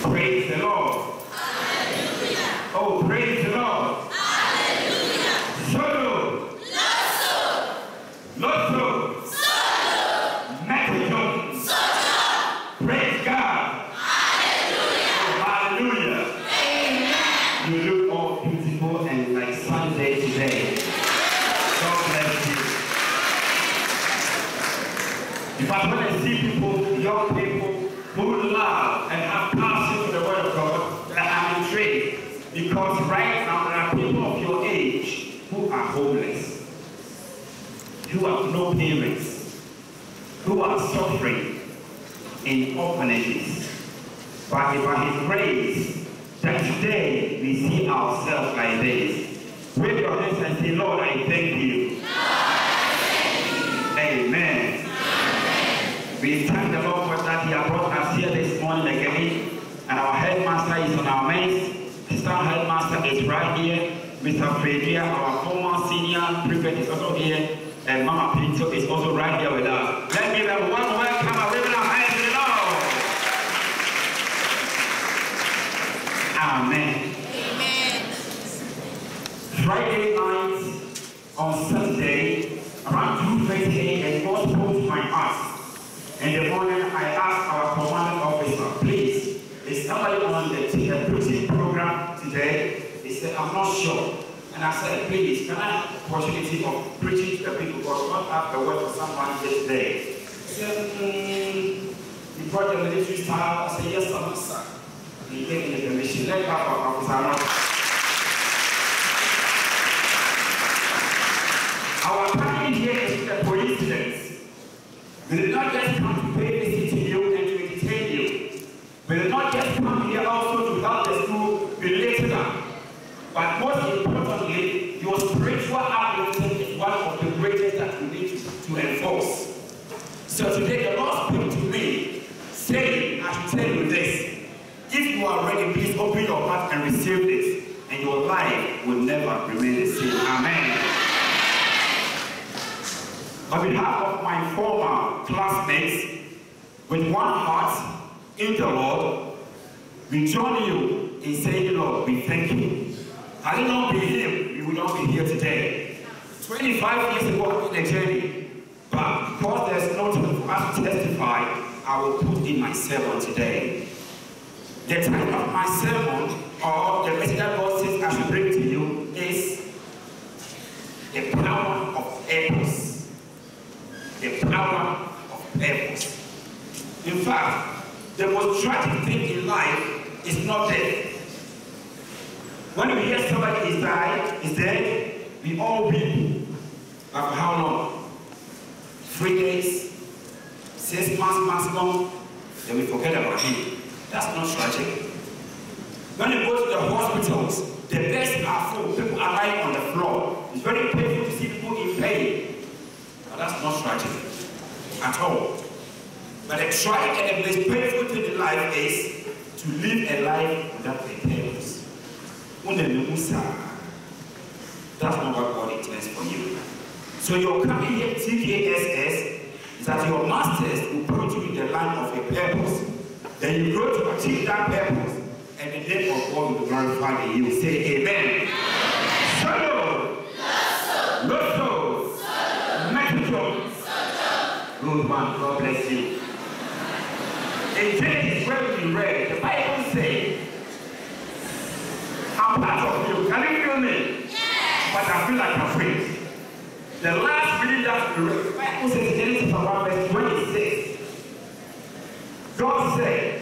Praise the Lord. Hallelujah. Oh, praise the Lord. Hallelujah. Solo. Lotso. Solo. Metal. Solo. Praise God. Hallelujah. Hallelujah. Amen. You look all beautiful and like Sunday today. God bless you. If I want to see people, young people, who love and have passion for the word of God, that I'm intrigued. Because right now there are people of your age who are homeless, who have no parents, who are suffering in orphanages. But by His grace, that today we see ourselves like this. Wave your hands and say, Lord, I thank you. Amen. We thank the Lord for that He has brought us here this morning again. And our headmaster is on our midst. The staff headmaster is right here. Mr. Fredria, our former senior prefect, is also here. And Mama Pinto is also right here with us. Let's give them one welcome and wave our hands to the Lord. Amen. Amen. Friday night on Sunday, around 2:30 a.m., God spoke to my heart. In the morning, I asked our commanding officer, please, is somebody on the preaching program today? He said, I'm not sure. And I said, please, can I have the opportunity of preaching to the people? Because God have a word for someone this day. He said, you brought the military style. I said, yes, sir. He gave me the permission. Let's have our officer. Our coming here is a coincidence. We did not just come to pay visit to you and to entertain you. We did not just come here also to help the school be lifted up. But most importantly, your spiritual uplifting is one of the greatest that we need to enforce. So today the Lord spoke to me, saying, I should tell you this. If you are ready, please open your heart and receive this, and your life will never remain the same. Amen. On behalf of my former classmates, with one heart in the Lord, we join you in saying, Lord, we thank you. Had it not been Him, we would not be here today. 25 years ago in the journey, but because there's no time for us to testify, I will put in my sermon today. The title of my sermon, or the message that God says I should bring to you, is the power of purpose. The power of purpose. In fact, the most tragic thing in life is not death. When we hear somebody is dead, we all weep. But for how long? 3 days, 6 months maximum, then we forget about him. That's not tragic. When you go to the hospitals, the beds are full, people are lying on the floor. It's very painful to see people in pain. But that's not tragic at all. But the tragic and the most painful thing in life is to live a life without a purpose. That's not what God intends for you. So your coming here, TKSS, is that your masters will put you in the line of a purpose. Then you grow to achieve that purpose, and the name of God will glorify you. You say amen. Solo. Lotso. Metro. Good man, God bless you. In Genesis, where we read, the Bible says, I'm part of you. Can you feel me? Yes. But I feel like I'm afraid. The last reading that we read, the Bible says in Genesis 1 verse 26, God said,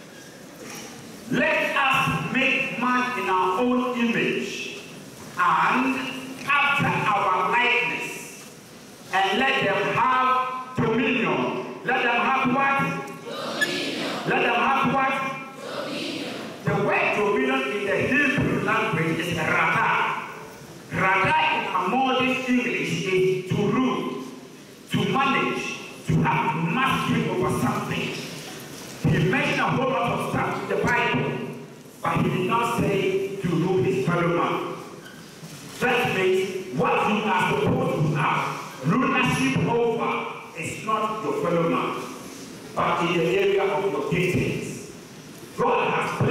let us make man in our own image and after our likeness, and let them have dominion. Let them have what? Dominion. Let them have what? Dominion. The word dominion in the Hebrew language is rada. Rada in a modern English is to rule, to manage, to have mastery over something. He mentioned a whole lot of stuff in the Bible, but he did not say to rule his fellow man. That means what you are supposed to have rulership over is not your fellow man, but in the area of your giftings. God has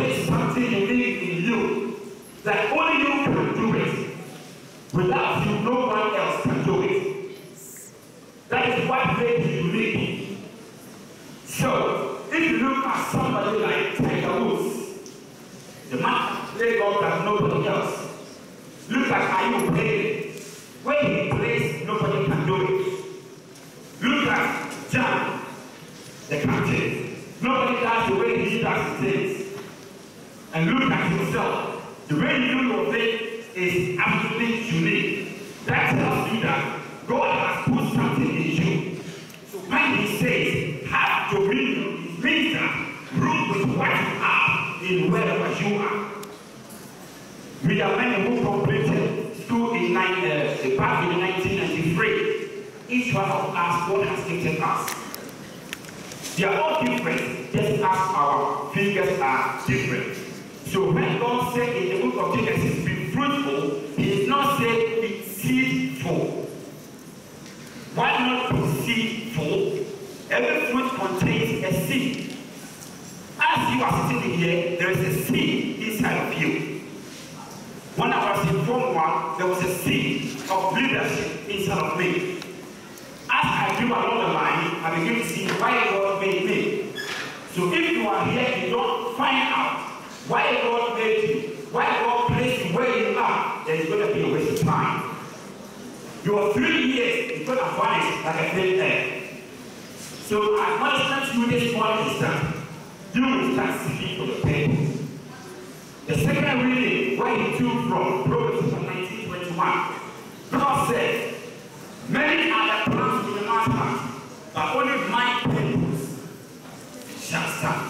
something unique in you that only you can do it. Without you, no one else can do it. That is what makes you unique. So, if you look at somebody like Tiger Woods, the man plays golf like nobody else. Look at Ayub Bailey. When he plays, nobody can do it. Look at John, the captain. Nobody does the way he does things. And look at himself. The way you do your thing is absolutely unique. That tells you that God has put something in you. So when he says, have dominion, it means that rule with what you have in wherever you are. We are many who completed school back in 1993. Each one of us, God has gifted us. They are all different, just as our fingers are different. So when God said in the book of Genesis, be fruitful, he did not say be seedful. Why not be seedful? Every fruit contains a seed. As you are sitting here, there is a seed inside of you. When I was in Form 1, there was a seed of leadership inside of me. As I grew along the line, I began to see why God made me. So if you are here and you don't find out why God made you, why God placed you where you are, then it's going to be a waste of time. Your 3 years is going to vanish like a thin air. So I want to you this morning is that you will start seeking for the purpose. The second reading, where he took from Proverbs 19:21, God said, many are the plans in the man's heart, but only my purpose shall stand.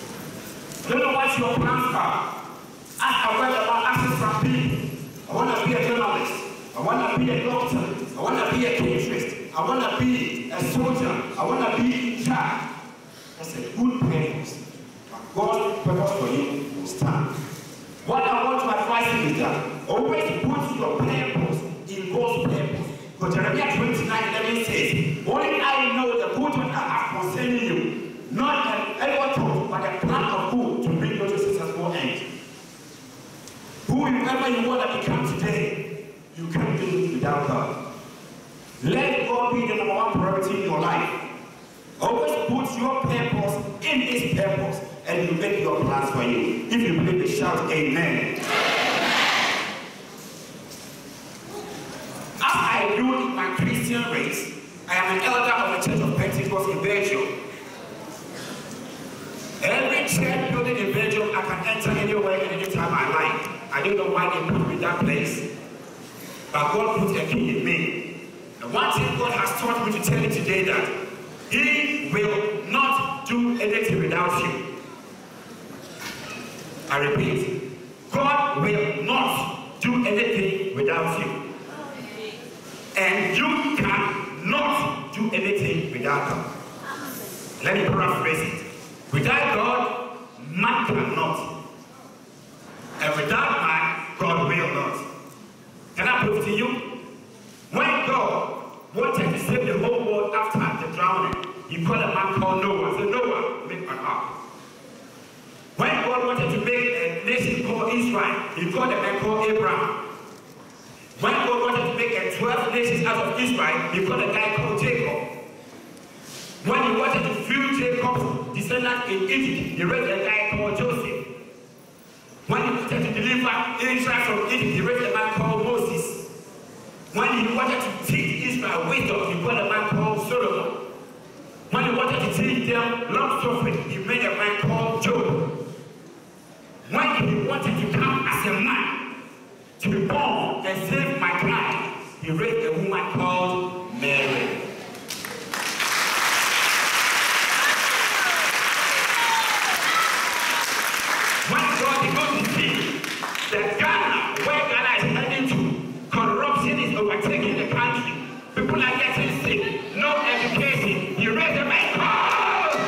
I don't know what your plans are. As I read about access from people, I want to be a journalist, I want to be a doctor, I want to be a caterist, I want to be a soldier, I want to be in charge. That's a good purpose. But God's purpose for you will stand. What I want to advise you is that always put your purpose in God's purpose. Because Jeremiah 29:11 says, only I know the good things I have concerning you, not ever thought, but a plan of good to bring you to successful end. Whoever you want to become today, you can't do it without God. Let God be the number one priority in your life. Always put your purpose in His purpose, and He will make your plans for you. If you believe it, shout amen. As I grew in my Christian race, I am an elder of the Church of Pentecost in Belgium. Every church building in Belgium, I can enter anywhere and anytime I like. I don't know why they put me in that place. But God put a key in me. And one thing God has taught me to tell you today that He will not do anything without you. I repeat, God will not do anything without you. And you cannot do anything without God. Let me paraphrase it. Without God, man cannot. And without man, God will not. Can I prove to you? When God wanted to save the whole world after the drowning, He called a man called Noah. He said, Noah, make an ark. When God wanted to make a nation called Israel, He called a man called Abraham. When God wanted to make 12 nations out of Israel, He called a guy called Jacob. When He wanted to fill Jacob's descendants in Egypt, He raised a guy called Joseph. When He wanted to deliver Israel from Egypt, He raised a man called Moses. When He wanted to teach Israel wisdom, He called a man called Solomon. When He wanted to teach them long suffering, He made a man called Job. When He wanted to come as a man to be born and save mankind, He raised a woman called Mary. When God began to see that Ghana, where Ghana is heading to, corruption is overtaking the country, people are getting sick, no education, He raised a man called.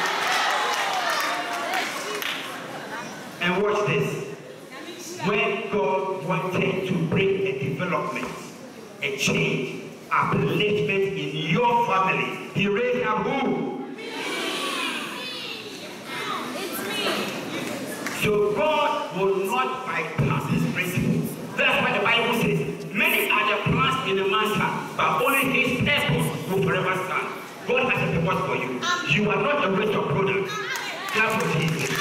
And watch this. When God wanted to bring a development, a change, upliftment in your family, He raised up who? It's me. So God will not bypass his principles. That's why the Bible says, many are the plans in a man's heart, but only his purpose will forever stand. God has a purpose for you. You are not a waste of product. That's what he says.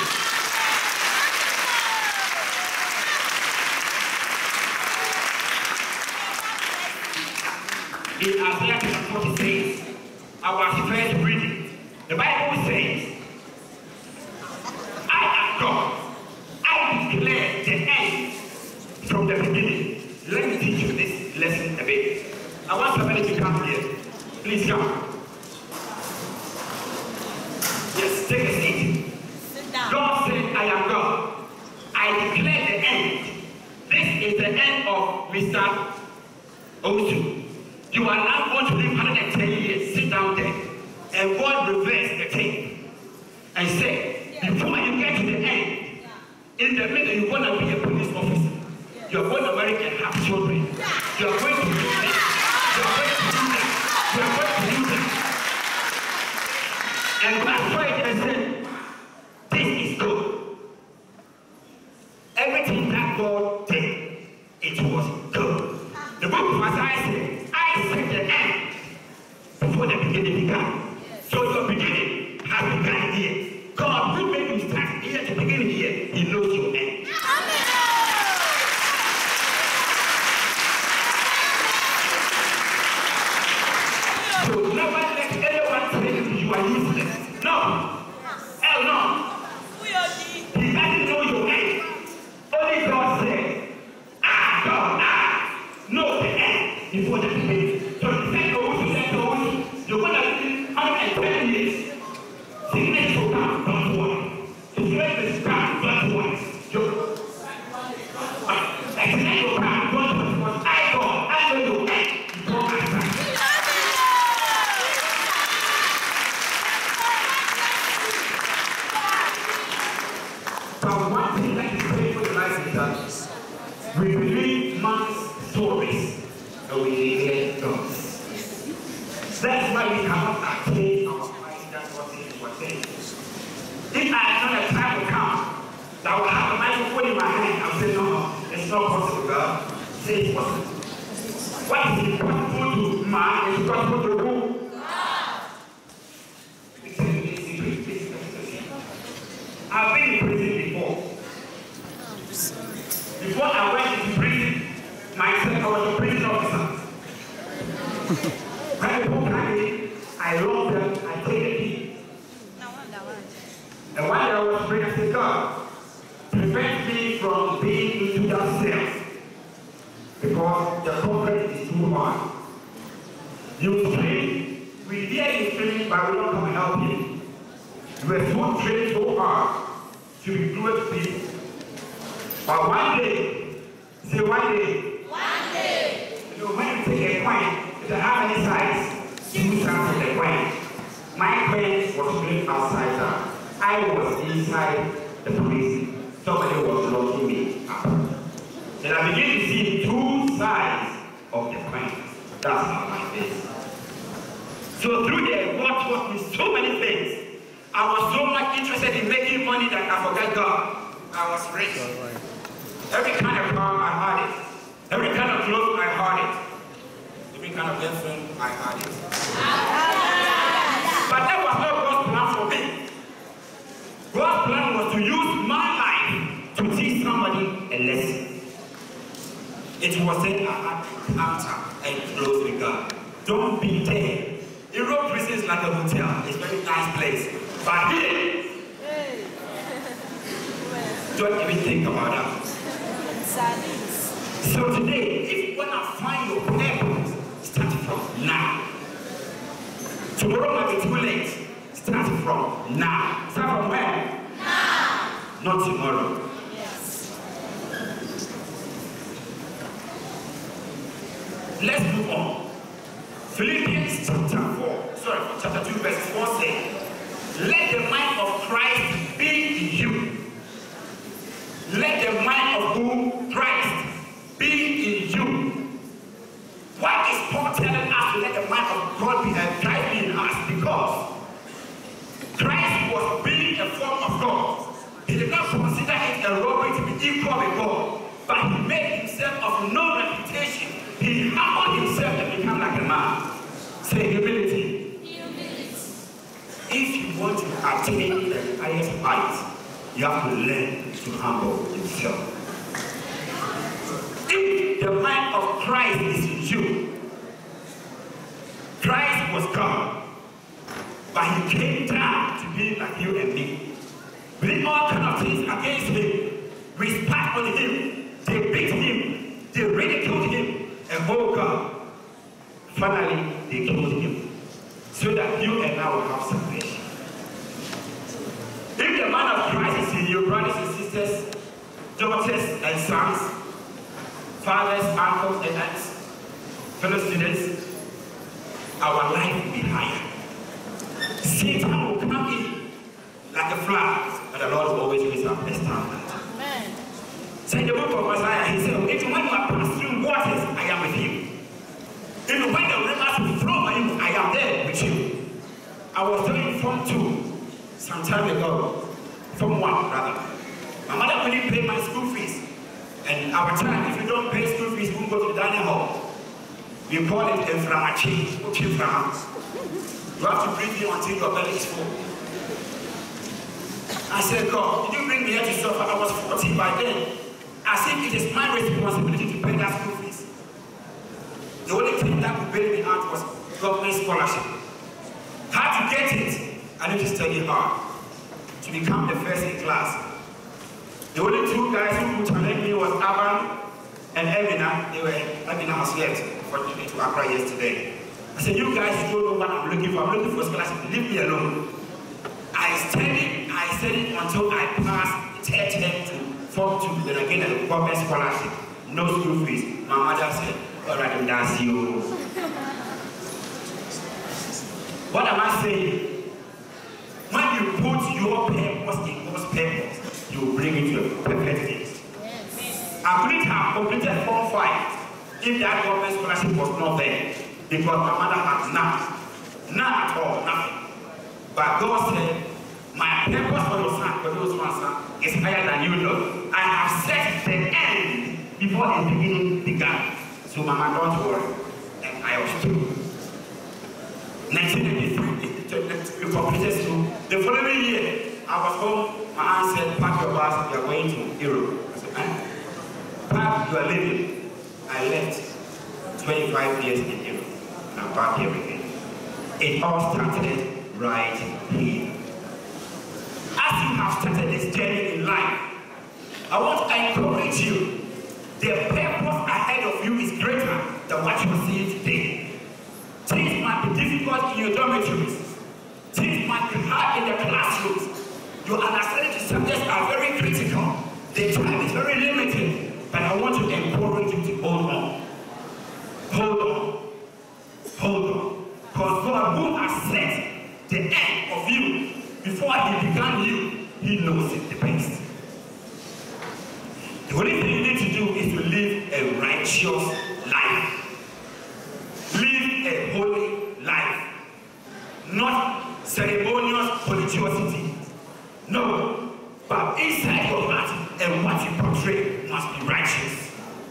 In Isaiah chapter 46, our first reading, the Bible says, I am God. I declare the end from the beginning. Let me teach you this lesson a bit. I want somebody to come here. Please come. Yes, take a seat. Sit down. God said, I am God. I declare the end. This is the end of Mr. Osu. You are now going to live 110 years. Sit down there. And God reversed the tape and said, before you get to the end, in the middle, you're going to be a police officer. You're going to marry and have children. You're going to do this. You're going to do that. You're going to do that. And that's why I said, this is good. Everything that God did, it was good. The book of Isaiah said, I set the end before the beginning began. So your beginning has begun here. God will make you start here to begin here. He knows your end. So never let anyone tell you you are useless. No. Hell no. He doesn't know your end. Only God said, God, know the end before the beginning. So the second you're going to live 120 years. Sickness will come, don't worry. Distress will come, don't worry. Accident will come, don't worry. I know your end before I start. But one thing that is very good in life is that we believe man's stories and we hear God's. That's why we cannot attain our mind. That's what it was saying. If I had known a time will come that I will have a microphone in my hand, I would say, no, it's not possible, God. Say it's possible. What is impossible to man is possible to who? I've been in prison before. Before I went into prison, myself, I was a prison officer. When people come in, I love them, I take the key. And one day I was praying, I said, God, prevent me from being into that cell. Because the comfort is too hard. You train, we hear you training, but we don't come and help you. You were so trained so hard to be good people. But one day, say one day. One day. You know, when you take a coin, to how many sides? 2 sides of the coin. My coin was doing outside that. I was inside the prison. Somebody was locking me up. And I began to see 2 sides of the coin. That's how life is. So through there, God taught me so many things. I was so much interested in making money that I forgot God. I was rich. Every kind of car, I had it. Every kind of clothes, I had it. Every kind of girlfriend, I had it. But that was not God's plan for me. God's plan was to use my life to teach somebody a lesson. It was said I had to encounter and close with God. Don't be there. Europe prison is like a hotel. It's a very nice place. But here, don't even think about that. So today, if you want to find your purpose, start from now. Tomorrow might be too late. Start from now. Start from when? Now. Not tomorrow. Yes. Let's move on. Philippians chapter 2, verse 4 says, let the mind of Christ be in you. Let the mind of who? Christ be in you. Why is Paul telling us to let the mind of God be and Christ be in us? Because Christ was being a form of God. He did not consider it attain the highest heights, you have to learn to humble yourself. If the mind of Christ is in you, Christ was God, but he came down to be like you and me. We did all kind of things against him. We spat on him. They beat him. They ridiculed him. And oh God, finally they killed him. So that you and I will have salvation. If the mind of Christ is in you, brothers and sisters, daughters and sons, fathers, uncles and aunts, fellow students, our life will be higher. Satan will come in like a flood, but the Lord will always raise up a standard. Amen. So in the book of Isaiah, he said, even when you are passing through waters, I am with you. Even when the rivers will flow by you, I am there with you. I was doing Form 2 some time ago. Form 1, rather. My mother couldn't pay my school fees. And our time, if you don't pay school fees, we will go to the dining hall. We call it a framachi, or chief frams. You have to breathe in until your belly is full. I said, God, did you bring me here to suffer? I was 40 by then. As if it is my responsibility to pay that school fees. The only thing that could bail me out was government scholarship. How to get it? I need to study hard to become the first in class. The only two guys who could challenge me was Aban and Emina. Emina has left, unfortunately, to Accra yesterday. I said, you guys don't know what I'm looking for. I'm looking for scholarship. Leave me alone. I studied until I passed 10 to Form 2, then again at the government scholarship. No school fees. My mother said, all right, that's you. What am I saying? When you put your purpose in God's purpose, you will bring it to a perfect place. Yes. I couldn't have completed Form 5 if that government scholarship was not there, because my mother had none. None at all, nothing. But God said, my purpose for your son, for those one son, is higher than you know. I have set the end before the beginning began. So Mama, don't worry. And I was true. 1983, we completed school. The following year, I was home. My aunt said, pack your bags, we are going to Europe. I said, pack, you are leaving. I left 25 years in Europe. And I'm back here again. It all started right here. As you have started this journey in life, I want to encourage you. The purpose ahead of you is greater than what you are seeing today. Things might be difficult in your dormitories. Things might be hard in the classrooms. Your understanding of subjects are very critical. The time is very limited. But I want to encourage you to hold on. Hold on. Hold on. Because God, who has set the end of you before he began you, he knows it the best. The only thing you need to do is to live a righteous life. Live a holy life. Not ceremonious religiosity. No. But inside your heart and what you portray must be righteous.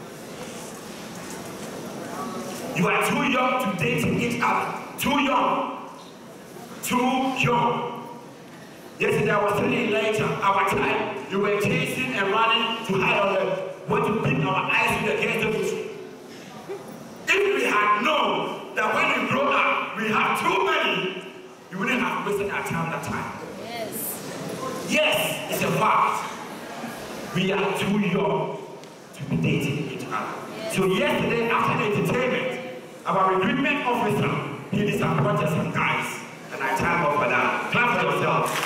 You are too young to date each other. Too young. Too young. Yesterday I was telling Elijah, our time, you were chasing and running to hide on the want to beat our eyes with the gates of the tree. If we had known that when we grow up, we have too many, we wouldn't have wasted our time that time. Yes. Yes, it's a fact. We are too young to be dating each other. Yes. So yesterday, after the entertainment, our recruitment officer, he disappointed some guys. And I time off for that. Clap for yourself.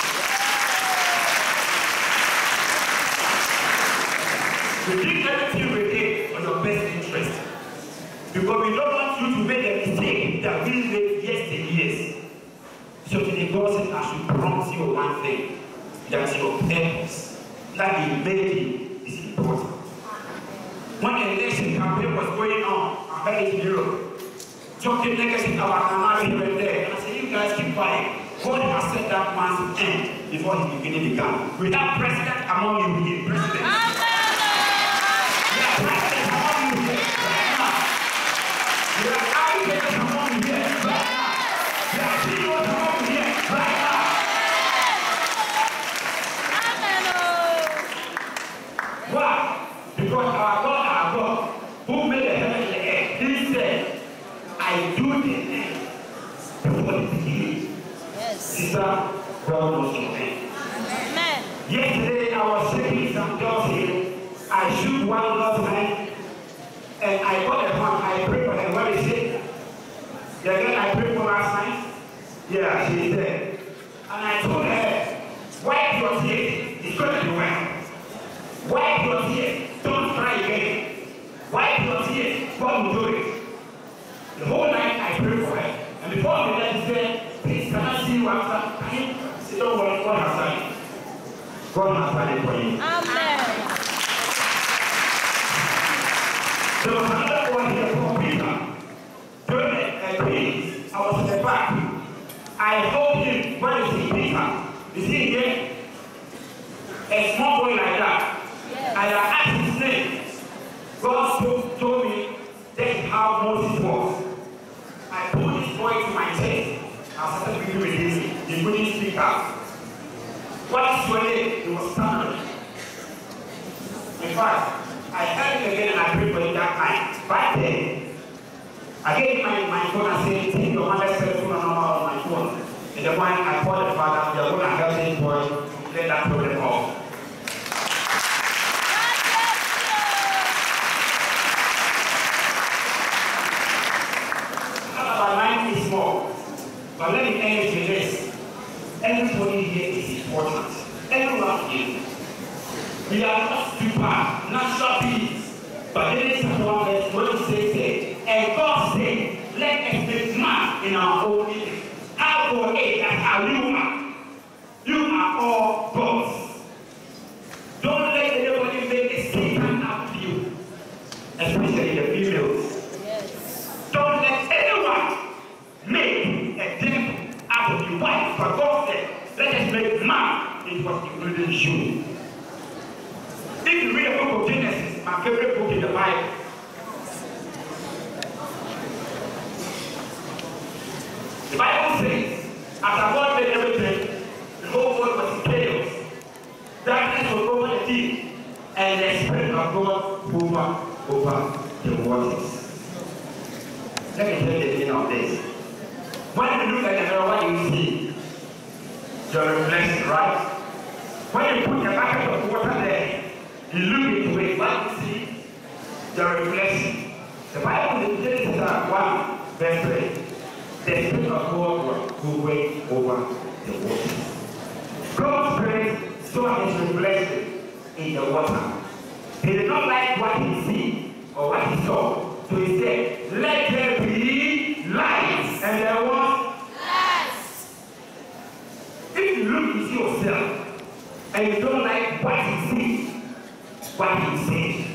We did everything we did for your best interest. Because we don't want you to make a mistake that we made yesteryears. So today God said, I should promise you one thing. That your purpose that he made you is important. When the election campaign was going on, I heard it in Europe. Talking negative about Amari here and there. And I said, you guys keep quiet. God has set that man's end before his beginning began. We have president among you here. President. Why? Because our God, who made the heaven and the earth, he said, I do the thing before the beginning. Yes. Sister, God knows your name. Amen. Yesterday, I was shaking some girls here. I shook one girl's hand, and I got a hand. I prayed for her. Where is she? The girl I prayed for last night? Yeah, she's there. And I told her, wipe your tears. It's going to be well. Wipe your tears. Don't cry again. Wipe your tears. God will do it. The whole night I prayed for her. And before the night, she said, please, can I see you after? I said, don't worry, God has done it. God has done it for you. Amen. There was another one here for Peter. During a peace, I was in the back. I told him, where is he, Peter? Is he here? A small boy like that. Yes. I asked his name. God told me that's how Moses was. I put this boy to my chest. I started reading with him. He couldn't speak out. What is your name? He was stumbling. In fact, I heard him again and I prayed for him that night. Right there. I gave him my phone and said, take your mother's telephone number on my phone. And the one I called the father, they are going to help this boy to get that problem off. Our life is small, but let me end with this. Everybody here is important. Everyone here. We are not super natural beings, but there is one verse where it says, and God said, let us make man in our own image. How for it and how you are. You are all gods. Don't let anybody make a Satan out of you, especially the females. Yes. Don't let anyone make a devil out of you. Why? For God said, let us make man in what including you. If you read the book of Genesis, my favorite book in the Bible, the Bible says, after God made everything, the whole world was in chaos. Darkness was over the deep, and the Spirit of God over the waters. Let me tell you the meaning of this. When you look at the mirror, what do you see? Your reflection, right? When you put a bucket of water there, you look into it, what do you see? Your reflection. The Bible in Genesis 1, verse 3. The Spirit of God will hovering over the water. God's Spirit saw his reflection in the water. He did not like what he see or what he saw. So he said, let there be light. And there was light. If you look into yourself and you don't like what you see, what you see.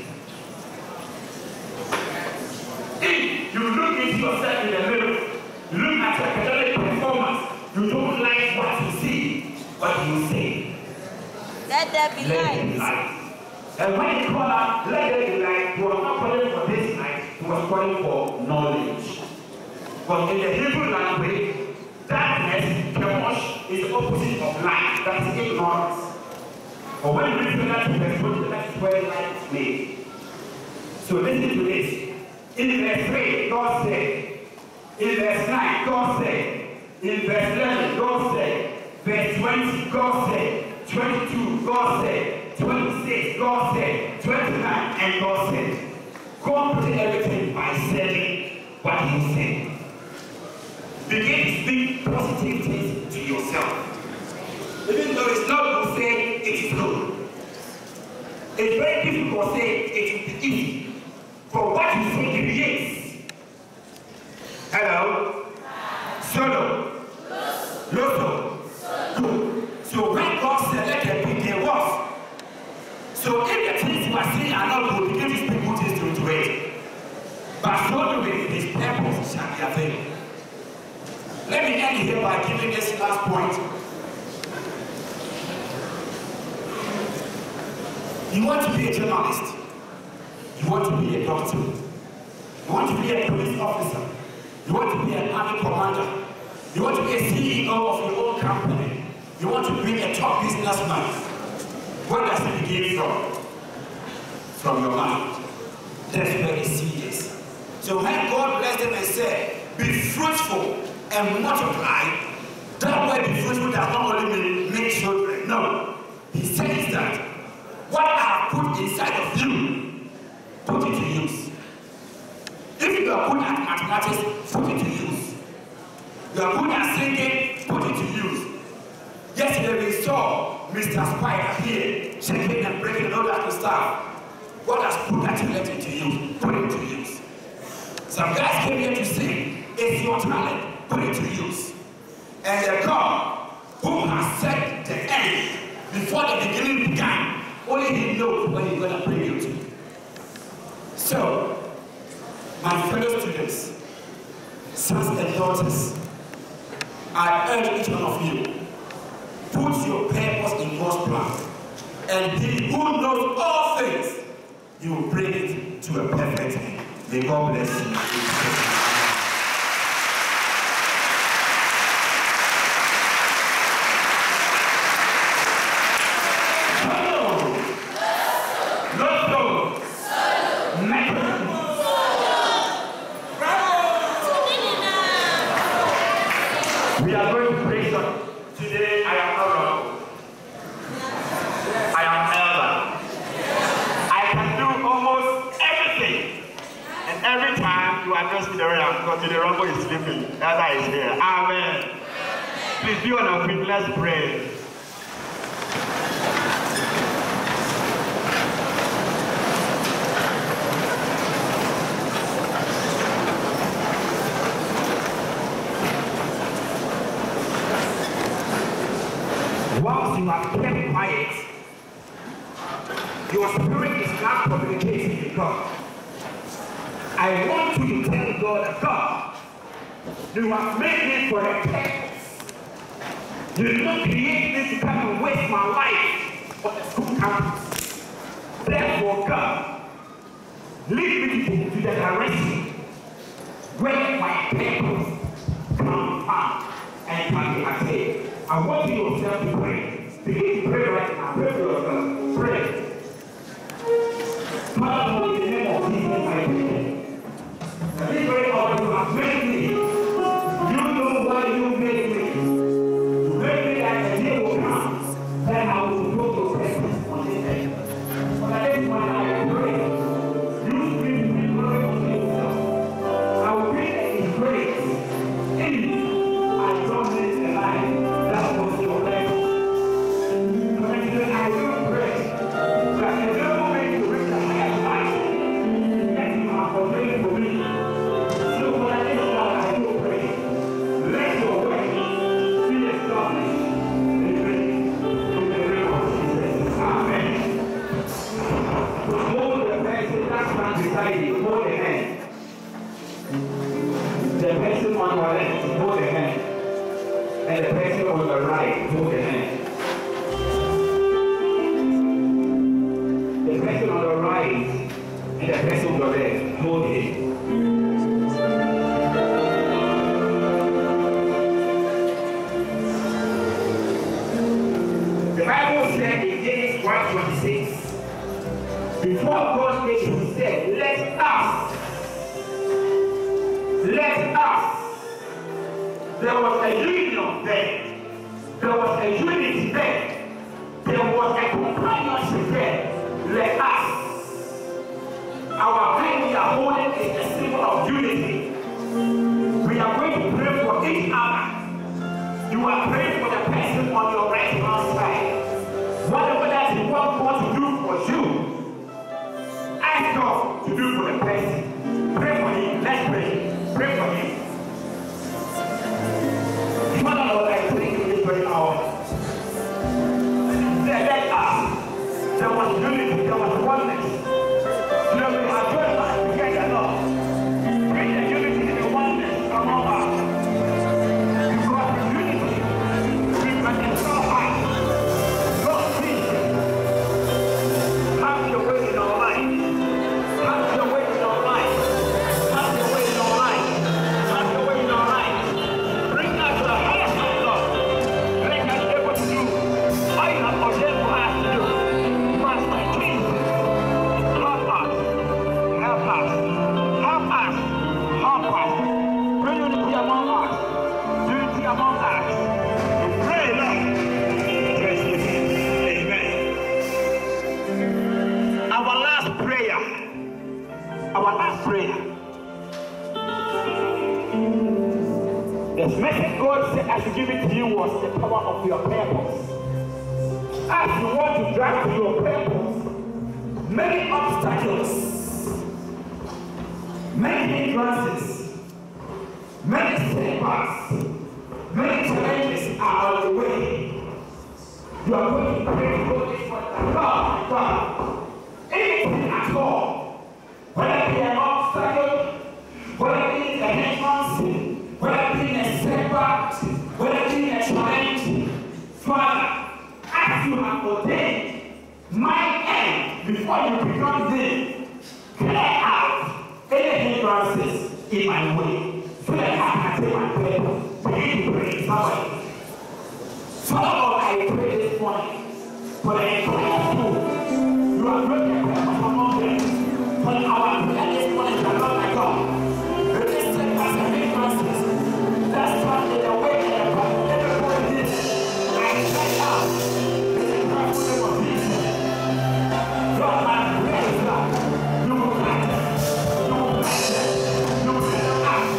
If you look into yourself in the mirror, look at your academic performance, you don't like what you see, what you say. Let there be light. And when he called out, let there be light, he was not calling for this light, he was calling for knowledge. But in the Hebrew language, darkness, kemosh, is the opposite of light, that is ignorance. But when you read that to verse 20, that's where light is made. So listen to this. In verse 3, God said, in verse 9, God said, in verse 11, God said, verse 20, God said, 22, God said, 26, God said, 29, and God said. God put everything by saying what he said. Begin to speak positive things to yourself. Even though it's not good, say it is good. It's very difficult to say it is easy. For what you say creates. Hello? Solo. Loso. Good. So when God said let there be, there was. So if the things you are saying are not good, begin to speak good things to it. But so doing, his purpose shall be available. Let me end here by giving this last point. You want to be a journalist. You want to be a doctor. You want to be a police officer. You want to be an army commander. You want to be a CEO of your own company. You want to be a top businessman. Where does it begin from? from your mouth. That's where the seed is. So when God blessed them and said, be fruitful and multiply, that word be fruitful does not only mean make children. No. He says that what I have put inside of you, put it to use. If you are good at mathematics, put it to use. You are good at singing, put it to use. Yesterday we saw Mr. Spider here, shaking and breaking and all that stuff. God has put that talent to use, put it to use. Some guys came here to sing, it's your talent, put it to use. And the God who has set the end before the beginning began, only He knows when He's going to bring you to. So, my fellow students, sons and daughters, I urge each one of you, put your purpose in God's plan. And He who knows all things, He will bring it to a perfect end. May God bless you. We are going to pray today. I am not wrong. I am elder. I can do almost everything. And every time you address me the realm, because the rumble is sleeping. That's why he's here. Amen. Please be on our feet. Let's pray. Whilst you are kept quiet, your spirit is not communicating with God. I want you to tell God that God, you have made me for a purpose. You did not create me to come and waste my life on the school campus. Therefore, God, lead me to the direction where my purpose can found and can be attained. I want you yourself to pray. Begin to pray right now. Pray for yourself. Pray. Father, in the name of Jesus, I pray. This very hour you have made me. You know why you made me. You made me that the day will come. Then I will go to presence on this earth. But at this point I pray. You bring me glory on yourself. I will bring it in grace. In you, I don't live a life. That was your level. I will pray that the devil may reach the highest height. Let him have forgiven for me. So when I live God, I will pray. Let your way be established in the name of Jesus. Amen. Hold the person that stands beside you. Hold the hand. The person on your left, hold the hand. And the person on the right, hold the hand. The person on the right and the person on the left, hold him. The Bible said in Genesis 1:26, before God made him, he said, let us. There was a union there. There was a unity there. There was a companionship there. Let us. Our hand we are holding is a symbol of unity. We are going to pray for each other. You are praying for the person on your right hand side. Whatever that is what God to do for you, ask God to do for the person. Pray for him. Let's pray. Pray for him. Father Lord, I pray in this very hour. Let us. There was unity. There was oneness. We have joined us together, Lord. Bring the unity and the oneness among us. Because the unity, we can install hearts. Lord, please, have your way in our life. Have your way in our life. Have your way in our life. Have your way in our life. Bring us to the highest of Lord. Make us able to do all you have ordained for us to do. Master, prayer, our last prayer. The message God said I should give it to you was the power of your purpose. As you want to drive to your purpose, many obstacles, many hindrances, many setbacks, many challenges are on the way. You are going to pray for this one. God, anything at all, whether it be an obstacle, whether it be a hindrance, whether it be a setback, whether it be a challenge, Father, as you have ordained my end before you become thee, clear out any hindrances in my way, so that I can take my prayer. Begin to pray somebody. Father, I pray this morning for the entire school. You are great among them. For our prayer this morning, you are not my God. The distant as a hindrances. That's why in the way and the path everybody is. I cry out in the powerful name of Jesus. Lord, my prayer is that you will grant them. You will bless them. You will send them out.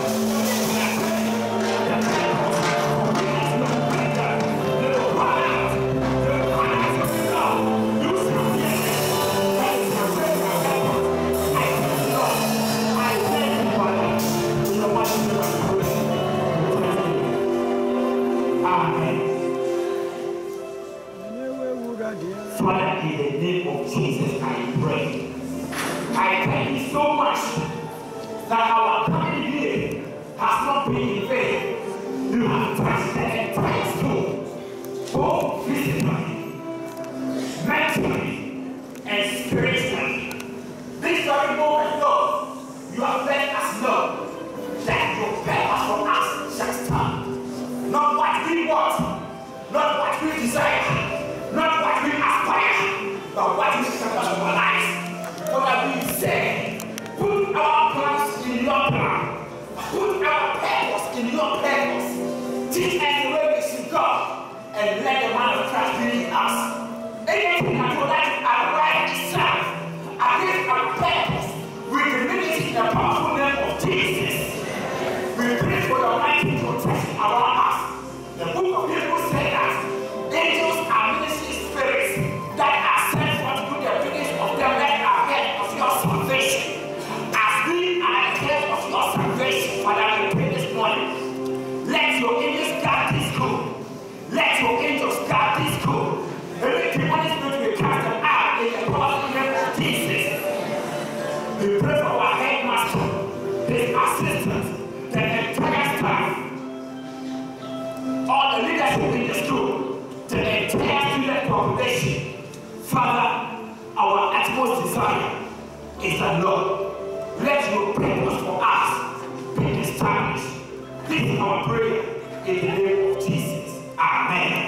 Father, in the name of Jesus, I pray. I thank you so much that our coming here has not been in vain. You have touched the entire soul, both physically, mentally, and spiritually. This very moment, Lord, you have let us know that your purpose for us shall stand. Not what we want, not what we desire, not what we aspire, but what we expect of our lives. Father, we say, put our plans in your plan. Put our purpose in your purpose. Teach us the way we should go, and let the man of Christ be in us. Anything that would like to arise itself against our purpose, we diminish it in the powerful name of Jesus. We pray for your mighty protection around us. The book of Hebrews says that angels are ministering spirits that are sent forth to do the bidding of them that are ahead of your salvation. As we are ahead of your salvation, Father, we pray this morning. Let your angels guard this school. Let your angels guard this school. Every demonic spirit will cast them out in the powerful name of Jesus. We pray for our headmaster, his assistant, the entire staff, all the leadership in the school, the entire student population. Father, our utmost desire is that, Lord, let your purpose for us be established. This is our prayer in the name of Jesus. Amen.